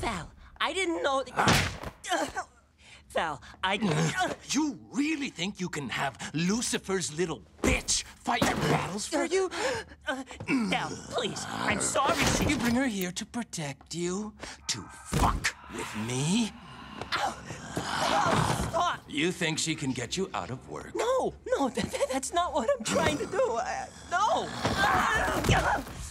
Val, I didn't know that... Val, You really think you can have Lucifer's little bitch fight your battles for you? Val, please, I'm sorry she... You bring her here to protect you? To fuck with me? Stop! You think she can get you out of work? No, that's not what I'm trying to do. No!